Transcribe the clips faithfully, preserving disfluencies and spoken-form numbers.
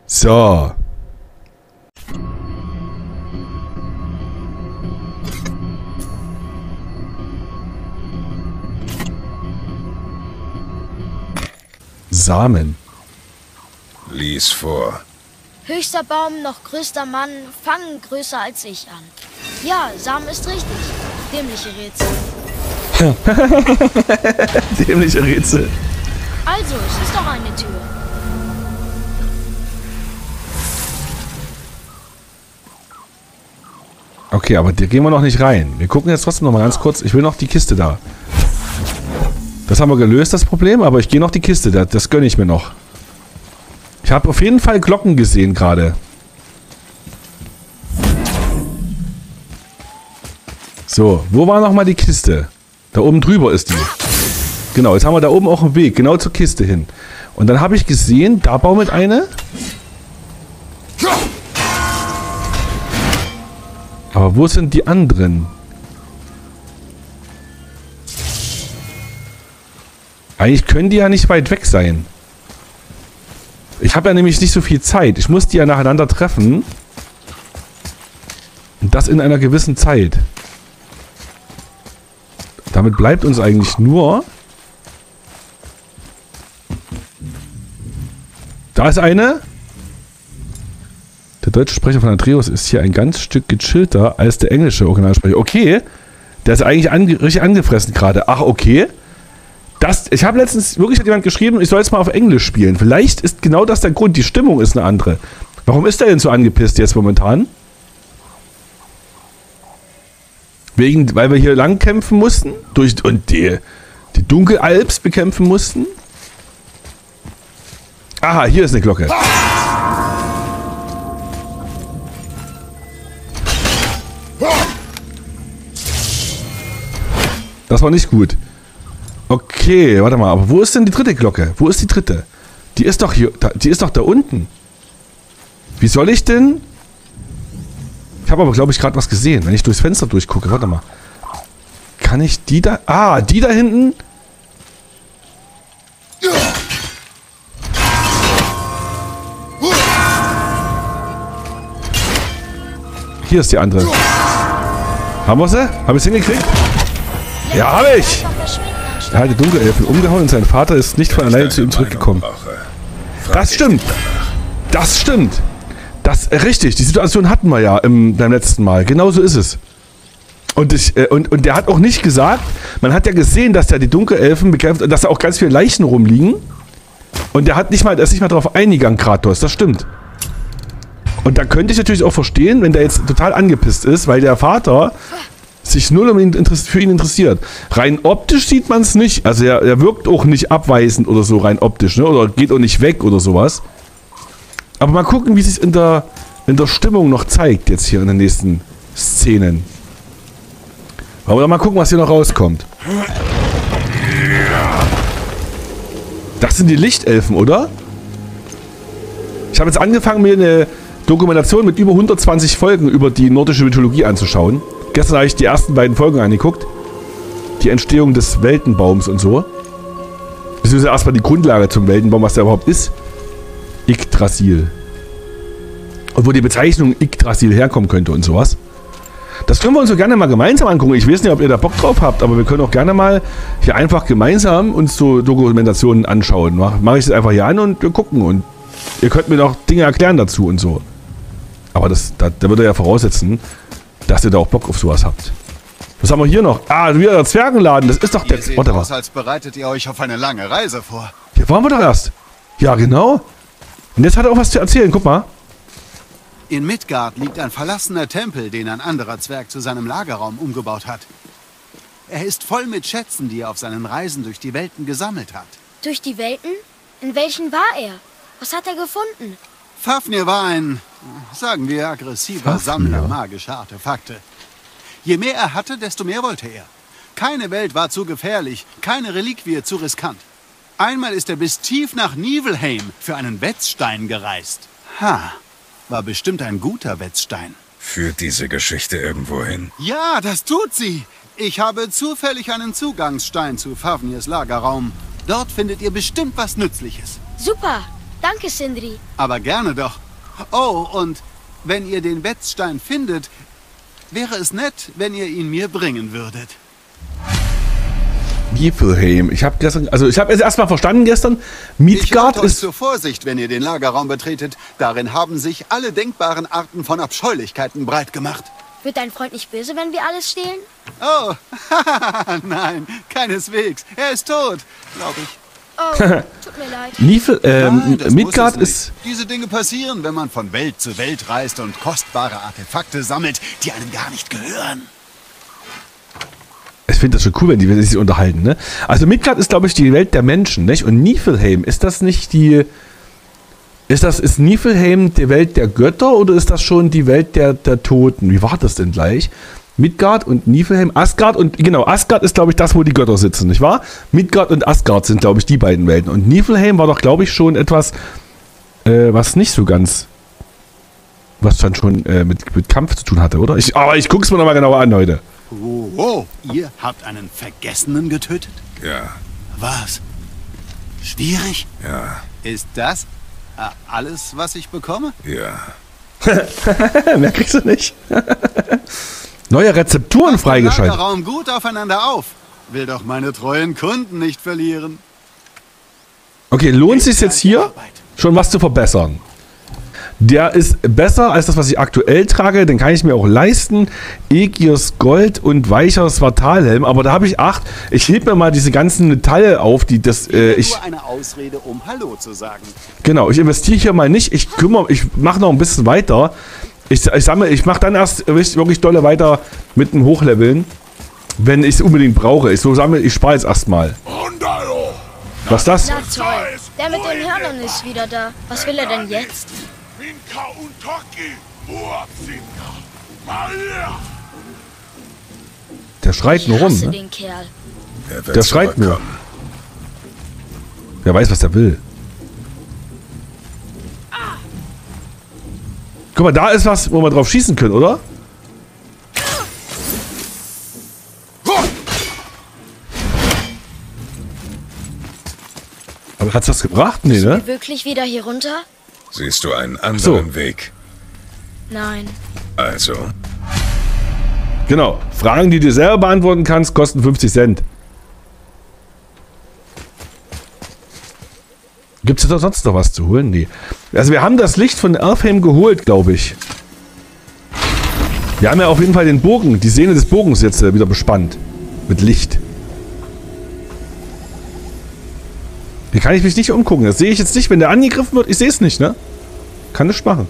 So. Samen. Lies vor. Höchster Baum, noch größter Mann, fangen größer als ich an. Ja, Samen ist richtig. Dämliche Rätsel. Dämliche Rätsel. Also, es ist doch eine Tür. Okay, aber da gehen wir noch nicht rein. Wir gucken jetzt trotzdem noch mal ganz kurz. Ich will noch die Kiste da. Das haben wir gelöst, das Problem, aber ich gehe noch die Kiste. Das, das gönne ich mir noch. Ich habe auf jeden Fall Glocken gesehen gerade. So, wo war noch mal die Kiste? Da oben drüber ist die. Genau, jetzt haben wir da oben auch einen Weg, genau zur Kiste hin. Und dann habe ich gesehen, da baumelt eine. Aber wo sind die anderen? Eigentlich können die ja nicht weit weg sein. Ich habe ja nämlich nicht so viel Zeit. Ich muss die ja nacheinander treffen. Und das in einer gewissen Zeit. Damit bleibt uns eigentlich nur... Da ist eine. Der deutsche Sprecher von Atreus ist hier ein ganz Stück gechillter als der englische Originalsprecher. Okay. Der ist eigentlich ange richtig angefressen gerade. Ach, okay. Das, ich habe letztens, wirklich hat jemand geschrieben, ich soll jetzt mal auf Englisch spielen. Vielleicht ist genau das der Grund. Die Stimmung ist eine andere. Warum ist der denn so angepisst jetzt momentan? Wegen, weil wir hier lang kämpfen mussten? Durch, und die, die Dunkelalps bekämpfen mussten? Aha, hier ist eine Glocke. Das war nicht gut. Okay, warte mal, aber wo ist denn die dritte Glocke? Wo ist die dritte? Die ist doch hier, da, die ist doch da unten. Wie soll ich denn? Ich habe aber, glaube ich, gerade was gesehen, wenn ich durchs Fenster durchgucke. Warte mal. Kann ich die da... Ah, die da hinten? Hier ist die andere. Haben wir sie? Haben wir es hingekriegt? Ja, habe ich! Er hat die Dunkelelfen umgehauen und sein Vater ist nicht von alleine zu ihm zurückgekommen. Das stimmt! Das stimmt! Das, äh, richtig, die Situation hatten wir ja im, beim letzten Mal. Genauso ist es. Und, ich, äh, und, und der hat auch nicht gesagt, man hat ja gesehen, dass der die Dunkelelfen bekämpft und dass da auch ganz viele Leichen rumliegen. Und der hat nicht mal, der ist nicht mal drauf eingegangen, Kratos, das stimmt. Und da könnte ich natürlich auch verstehen, wenn der jetzt total angepisst ist, weil der Vater sich null um ihn, für ihn interessiert. Rein optisch sieht man es nicht. Also er, er wirkt auch nicht abweisend oder so, rein optisch, ne? Oder geht auch nicht weg oder sowas. Aber mal gucken, wie es sich in der, in der Stimmung noch zeigt, jetzt hier in den nächsten Szenen. Wollen wir doch mal gucken, was hier noch rauskommt. Das sind die Lichtelfen, oder? Ich habe jetzt angefangen, mir eine Dokumentation mit über hundertzwanzig Folgen über die nordische Mythologie anzuschauen. Gestern habe ich die ersten beiden Folgen angeguckt. Die Entstehung des Weltenbaums und so. Beziehungsweise erstmal die Grundlage zum Weltenbaum, was der überhaupt ist. Yggdrasil. Und wo die Bezeichnung Yggdrasil herkommen könnte und sowas. Das können wir uns so gerne mal gemeinsam angucken. Ich weiß nicht, ob ihr da Bock drauf habt, aber wir können auch gerne mal hier einfach gemeinsam uns so Dokumentationen anschauen. Mache mach ich das einfach hier an und wir gucken. Und ihr könnt mir noch Dinge erklären dazu und so. Aber das, da, da würde ja voraussetzen, dass ihr da auch Bock auf sowas habt. Was haben wir hier noch? Ah, wieder der Zwergenladen. Das ist doch der... Ihr seht aus, als bereitet ihr euch auf eine lange Reise vor. Hier waren wir doch erst. Ja, genau. Und jetzt hat er auch was zu erzählen. Guck mal. In Midgard liegt ein verlassener Tempel, den ein anderer Zwerg zu seinem Lagerraum umgebaut hat. Er ist voll mit Schätzen, die er auf seinen Reisen durch die Welten gesammelt hat. Durch die Welten? In welchen war er? Was hat er gefunden? Fafnir war ein, sagen wir, aggressiver Fafnir. Sammler magischer Artefakte. Je mehr er hatte, desto mehr wollte er. Keine Welt war zu gefährlich, keine Reliquie zu riskant. Einmal ist er bis tief nach Niflheim für einen Wetzstein gereist. Ha, war bestimmt ein guter Wetzstein. Führt diese Geschichte irgendwo hin? Ja, das tut sie. Ich habe zufällig einen Zugangsstein zu Fafnirs Lagerraum. Dort findet ihr bestimmt was Nützliches. Super, Danke, Sindri. Aber gerne doch. Oh, und wenn ihr den Wetzstein findet, wäre es nett, wenn ihr ihn mir bringen würdet. Niflheim. Ich habe gestern, also ich habe es erstmal verstanden gestern. Midgard Ich rate euch ist. zur Vorsicht, wenn ihr den Lagerraum betretet. Darin haben sich alle denkbaren Arten von Abscheulichkeiten breit gemacht. Wird dein Freund nicht böse, wenn wir alles stehlen? Oh, nein, keineswegs. Er ist tot, glaube ich. Oh, tut mir leid. Nifl, ähm, Nein, das Midgard muss es ist. nicht. Diese Dinge passieren, wenn man von Welt zu Welt reist und kostbare Artefakte sammelt, die einem gar nicht gehören. Ich finde das schon cool, wenn die sich unterhalten, ne? Also Midgard ist, glaube ich, die Welt der Menschen, nicht? Und Niflheim, ist das nicht die. Ist das, ist Niflheim die Welt der Götter oder ist das schon die Welt der, der Toten? Wie war das denn gleich? Midgard und Niflheim, Asgard und, genau, Asgard ist, glaube ich, das, wo die Götter sitzen, nicht wahr? Midgard und Asgard sind, glaube ich, die beiden Welten. Und Niflheim war doch, glaube ich, schon etwas, äh, was nicht so ganz, was dann schon äh, mit, mit Kampf zu tun hatte, oder? Ich, aber ich guck's mir nochmal genauer an heute. Oh, oh, ihr habt einen Vergessenen getötet? Ja, Was? Schwierig? ja, Ist das äh, alles, was ich bekomme? ja. Mehr kriegst du nicht. Neue Rezepturen Passt im freigeschaltet. Lagerraum gut aufeinander auf. Will doch meine treuen Kunden nicht verlieren. Okay, lohnt sich jetzt hier schon was zu verbessern? Der ist besser als das, was ich aktuell trage. Den kann ich mir auch leisten. Aegis Gold und weicher Svartalhelm. Aber da habe ich acht. Ich hebe mir mal diese ganzen Metalle auf, die das. Äh, ich, Nur eine Ausrede, um Hallo zu sagen. genau, ich investiere hier mal nicht. Ich kümmere, ich mache noch ein bisschen weiter. Ich, ich sammle, ich mache dann erst wirklich dolle weiter mit dem Hochleveln, wenn ich es unbedingt brauche. Ich so sammle, ich spare jetzt erstmal. Was ist das? Na toll. Der mit den Hörnern ist wieder da. Was will er denn jetzt? Der schreit Ich nur rum. hasse Ne? den Kerl. Er wird Der schreit nur. zurückkommen. Wer weiß, was der will. Guck mal, da ist was, wo wir drauf schießen können, oder? Aber hat's was gebracht? Nee, ne? Wirklich wieder hier runter? Siehst du einen anderen So. Weg? Nein. Also, Genau. Fragen, die du selber beantworten kannst, kosten fünfzig Cent. Gibt es da sonst noch was zu holen? Nee. Also wir haben das Licht von Elfheim geholt, glaube ich. Wir haben ja auf jeden Fall den Bogen, die Sehne des Bogens jetzt äh, wieder bespannt. Mit Licht. Hier kann ich mich nicht umgucken. Das sehe ich jetzt nicht. Wenn der angegriffen wird, ich sehe es nicht, ne? Kann nichts machen.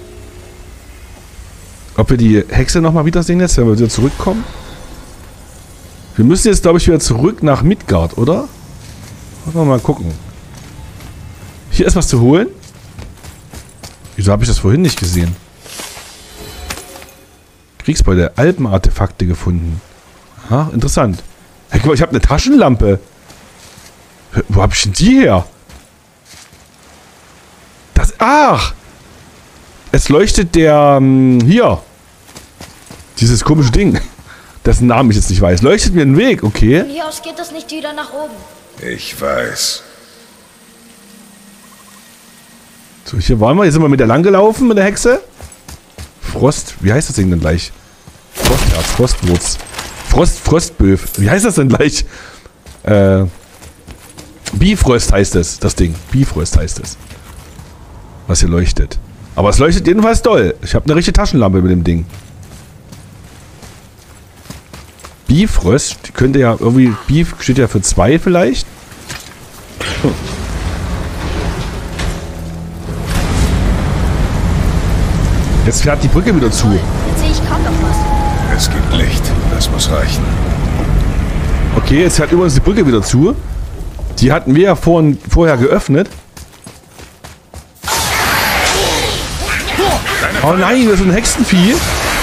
Ob wir die Hexe nochmal wiedersehen jetzt, wenn wir wieder zurückkommen? Wir müssen jetzt, glaube ich, wieder zurück nach Midgard, oder? Wollen wir mal gucken. Hier ist was zu holen. Wieso habe ich das vorhin nicht gesehen? Kriegsbeute, Alpenartefakte gefunden. Ah, interessant. Hey, guck mal, ich habe eine Taschenlampe. Wo habe ich denn die her? Das. Ach! Es leuchtet der. Ähm, hier. Dieses komische Ding. Dessen Namen ich jetzt nicht weiß. Leuchtet mir den Weg, okay. Von hier aus geht es nicht wieder nach oben. ich weiß. So, hier waren wir. Hier sind wir mit der lang gelaufen, mit der Hexe. Frost. Wie heißt das Ding denn gleich? Frostherz, Frostwurz. Frost, Frostböf. Wie heißt das denn gleich? Äh. Bifrost heißt es, das Ding. Bifrost heißt es. Was hier leuchtet. Aber es leuchtet jedenfalls doll. Ich habe eine richtige Taschenlampe mit dem Ding. Bifrost, die könnte ja irgendwie. Beef steht ja für zwei vielleicht. Hm. Jetzt fährt die Brücke wieder zu. Jetzt sehe ich kaum noch was. Es gibt Licht. Das muss reichen. Okay, jetzt fährt übrigens die Brücke wieder zu. Die hatten wir ja vorhin, vorher geöffnet. Oh nein, das ist ein Hexenvieh.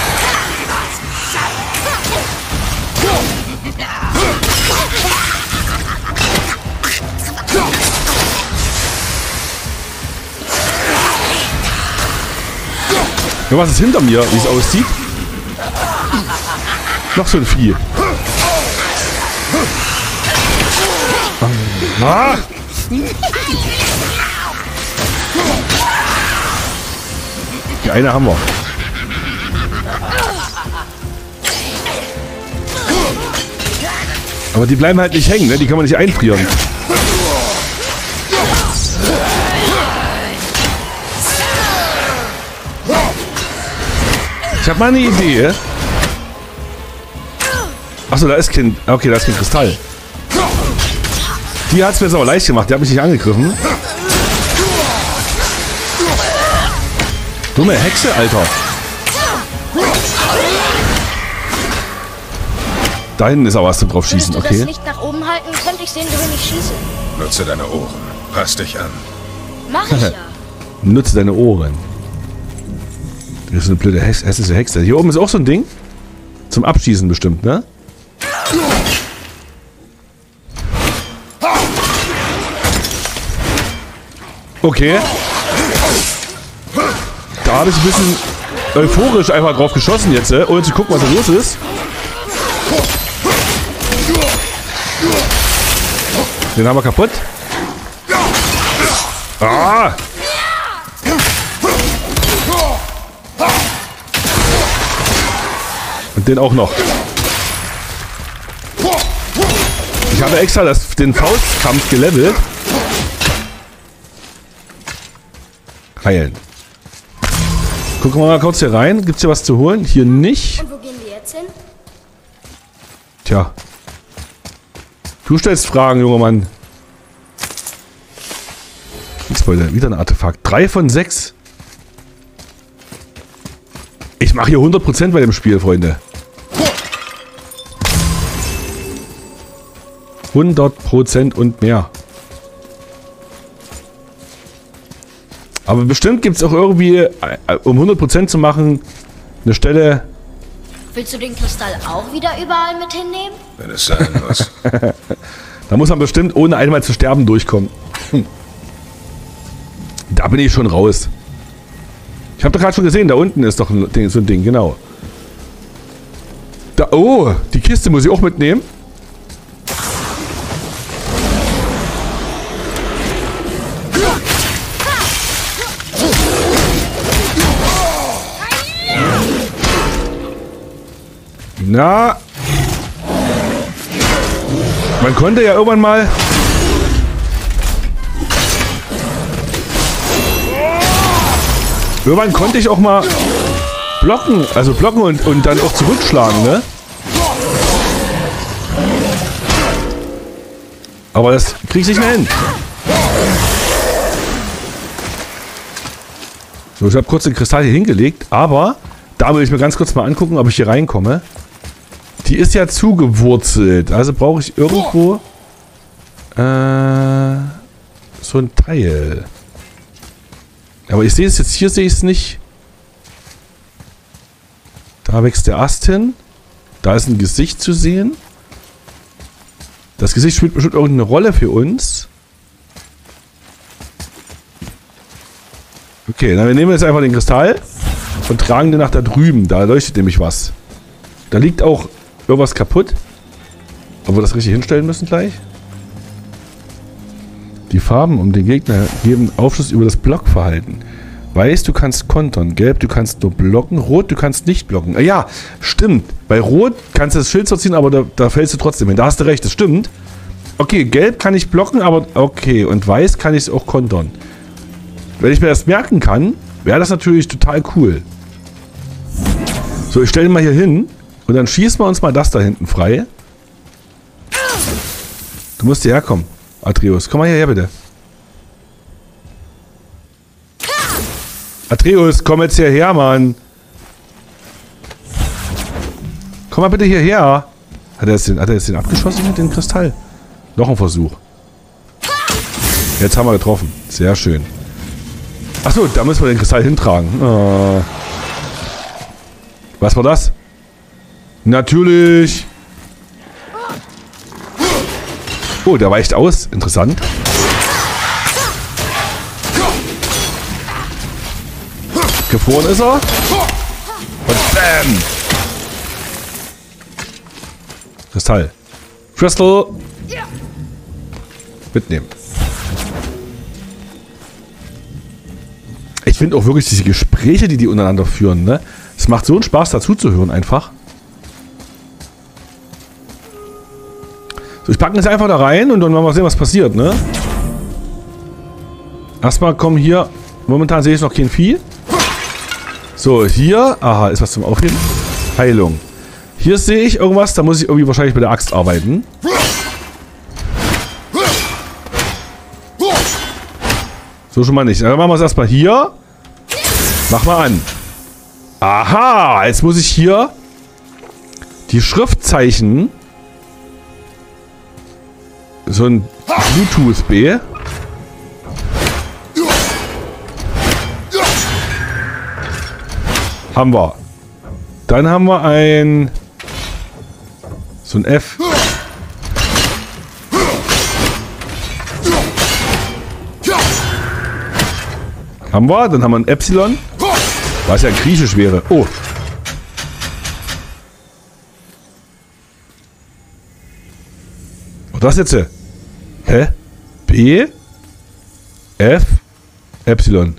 Ja, was ist hinter mir, wie es aussieht? Noch so ein Vieh. Ah! Die eine haben wir. Aber die bleiben halt nicht hängen, ne? Die kann man nicht einfrieren. Ich habe mal eine Idee. Achso, da ist kein... Okay, da ist kein Kristall. Die hat es mir jetzt aber leicht gemacht. Die hat mich nicht angegriffen. Dumme Hexe, Alter. Da hinten ist aber was zum drauf schießen, Würdest du okay. das Licht nach oben halten, könnte ich sehen, wohin ich schieße. Nutze deine Ohren. Pass dich an. Mach ich ja. Nutze deine Ohren. Das ist eine blöde Hex hässliche Hexe. Hier oben ist auch so ein Ding. Zum Abschießen bestimmt, ne? Okay. Da habe ich ein bisschen euphorisch einfach drauf geschossen jetzt, äh, ohne zu gucken, was da los ist. Den haben wir kaputt. Ah! Und den auch noch. Ich habe extra das, den Faustkampf gelevelt. Heilen. Gucken wir mal kurz hier rein. Gibt es hier was zu holen? Hier nicht. Und wo gehen wir jetzt hin? Tja. Du stellst Fragen, junger Mann. Jetzt wollte wieder ein Artefakt. Drei von sechs. Ich mache hier hundert Prozent bei dem Spiel, Freunde. hundert Prozent und mehr. Aber bestimmt gibt es auch irgendwie, um hundert Prozent zu machen, eine Stelle... Willst du den Kristall auch wieder überall mit hinnehmen? Wenn es sein muss. Da muss man bestimmt, ohne einmal zu sterben, durchkommen. Hm. Da bin ich schon raus. Ich habe doch gerade schon gesehen, da unten ist doch ein Ding, so ein Ding, genau. Da, oh, die Kiste muss ich auch mitnehmen. Na. Man konnte ja irgendwann mal... Irgendwann konnte ich auch mal blocken, also blocken und, und dann auch zurückschlagen, ne? Aber das krieg ich nicht mehr hin. So, ich habe kurz den Kristall hier hingelegt, aber da will ich mir ganz kurz mal angucken, ob ich hier reinkomme. Die ist ja zugewurzelt, also brauche ich irgendwo äh, so ein Teil. Aber ich sehe es jetzt, hier sehe ich es nicht. Da wächst der Ast hin. Da ist ein Gesicht zu sehen. Das Gesicht spielt bestimmt irgendeine Rolle für uns. Okay, dann nehmen wir jetzt einfach den Kristall und tragen den nach da drüben. Da leuchtet nämlich was. Da liegt auch irgendwas kaputt. Ob wir das richtig hinstellen müssen gleich? Die Farben um den Gegner geben Aufschluss über das Blockverhalten. Weiß, du kannst kontern. Gelb, du kannst nur blocken. Rot, du kannst nicht blocken. Ah, ja, stimmt. Bei Rot kannst du das Schild ziehen, aber da, da fällst du trotzdem hin. Da hast du recht, das stimmt. Okay, Gelb kann ich blocken, aber okay. Und Weiß kann ich es auch kontern. Wenn ich mir das merken kann, wäre das natürlich total cool. So, ich stelle ihn mal hier hin. Und dann schießen wir uns mal das da hinten frei. Du musst hierher kommen, Atreus. Komm mal hierher, bitte. Atreus, komm jetzt hierher, Mann. Komm mal bitte hierher. Hat er jetzt den, hat er jetzt den abgeschossen mit dem Kristall? Noch ein Versuch. Jetzt haben wir getroffen. Sehr schön. Achso, da müssen wir den Kristall hintragen. Oh. Was war das? Natürlich. Oh, der weicht aus. Interessant. Gefroren ist er. Und bam. Kristall. Crystal. Mitnehmen. Ich finde auch wirklich diese Gespräche, die die untereinander führen, ne? Es macht so einen Spaß, dazu zu hören einfach. So, ich packe jetzt einfach da rein und dann mal sehen, was passiert, ne? Erstmal kommen hier... Momentan sehe ich noch kein Vieh. So, hier... Aha, ist was zum Aufheben. Heilung. Hier sehe ich irgendwas, da muss ich irgendwie wahrscheinlich mit der Axt arbeiten. So schon mal nicht. Dann machen wir es erstmal hier. Mach mal an. Aha, jetzt muss ich hier die Schriftzeichen, so ein Bluetooth-B. Haben wir. Dann haben wir ein so ein F. Haben wir. Dann haben wir ein Epsilon. Was ja griechisch wäre. Oh. Und das jetzt? Hä? B? F? Epsilon.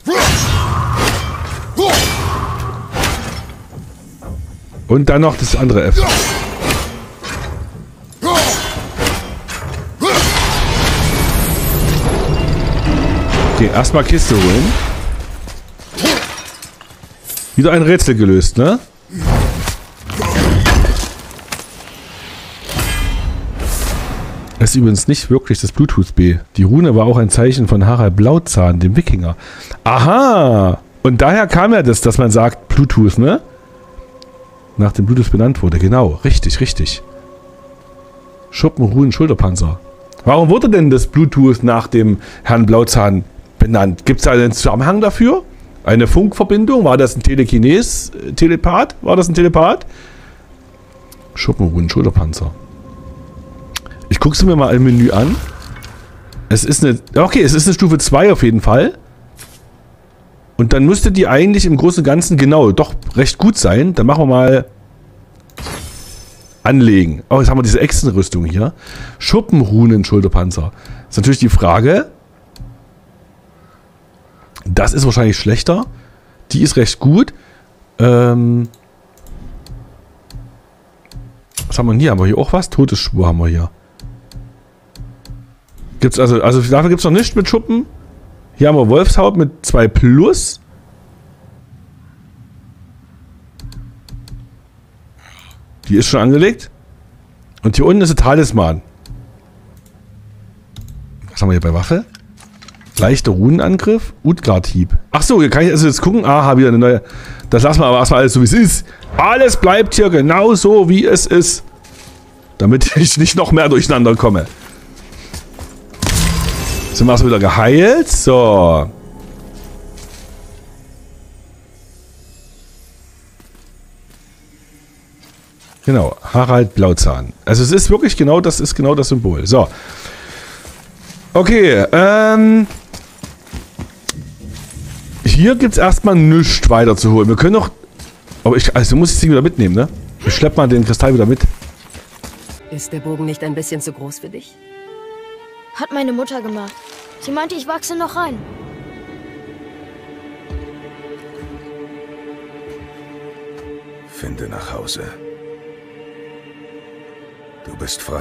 Und dann noch das andere F. Okay, erstmal Kiste holen. Wieder ein Rätsel gelöst, ne? Das ist übrigens nicht wirklich das Bluetooth-B. Die Rune war auch ein Zeichen von Harald Blauzahn, dem Wikinger. Aha! Und daher kam ja das, dass man sagt Bluetooth, ne? Nach dem Bluetooth benannt wurde. Genau, richtig, richtig. Schuppen, Runen, Schulterpanzer. Warum wurde denn das Bluetooth nach dem Herrn Blauzahn benannt? Gibt es da einen Zusammenhang dafür? Eine Funkverbindung? War das ein Telekines? Telepath? War das ein Telepath? Schuppen, Runen, Schulterpanzer. Ich gucke es mir mal im Menü an. Es ist eine... Okay, es ist eine Stufe zwei auf jeden Fall. Und dann müsste die eigentlich im Großen und Ganzen genau doch recht gut sein. Dann machen wir mal anlegen. Oh, jetzt haben wir diese Echsenrüstung hier. Schuppenrunen, Schulterpanzer. Das ist natürlich die Frage. Das ist wahrscheinlich schlechter. Die ist recht gut. Ähm was haben wir hier? Haben wir hier auch was? Todesschwur haben wir hier. Gibt's also, also dafür gibt es noch nichts mit Schuppen. Hier haben wir Wolfshaut mit zwei Plus. Die ist schon angelegt. Und hier unten ist ein Talisman. Was haben wir hier bei Waffe? Leichter Runenangriff. Utgard-Hieb. Achso, hier kann ich also jetzt gucken. Aha, wieder eine neue. Das lassen wir aber erstmal alles so, wie es ist. Alles bleibt hier genau so, wie es ist. Damit ich nicht noch mehr durcheinander komme. Sind wir erstmal wieder geheilt. So. Genau. Harald Blauzahn. Also es ist wirklich genau, das ist genau das Symbol. So. Okay. Ähm. Hier gibt es erstmal nichts weiter zu holen. Wir können noch... Aber ich... Also muss ich das Ding wieder mitnehmen, ne? Ich schlepp mal den Kristall wieder mit. Ist der Bogen nicht ein bisschen zu groß für dich? Hat meine Mutter gemacht. Sie meinte, ich wachse noch rein. Finde nach Hause. Du bist frei.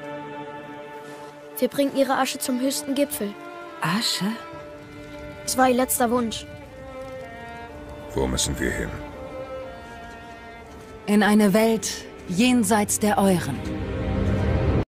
Wir bringen ihre Asche zum höchsten Gipfel. Asche? Es war ihr letzter Wunsch. Wo müssen wir hin? In eine Welt jenseits der euren.